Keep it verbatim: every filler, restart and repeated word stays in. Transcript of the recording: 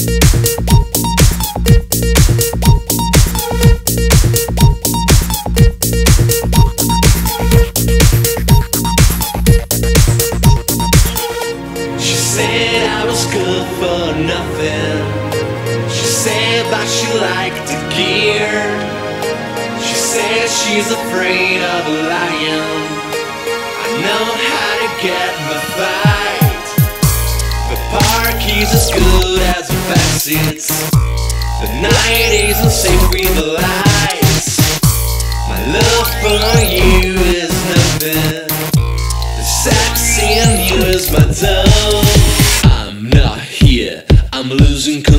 She liked the gear. She said she's afraid of a lion. I know how to get in the fight. The park is as good as the backseats. The night isn't safe with the lights. My love for you is nothing. The sex in you is my tongue. I'm not here, I'm losing control.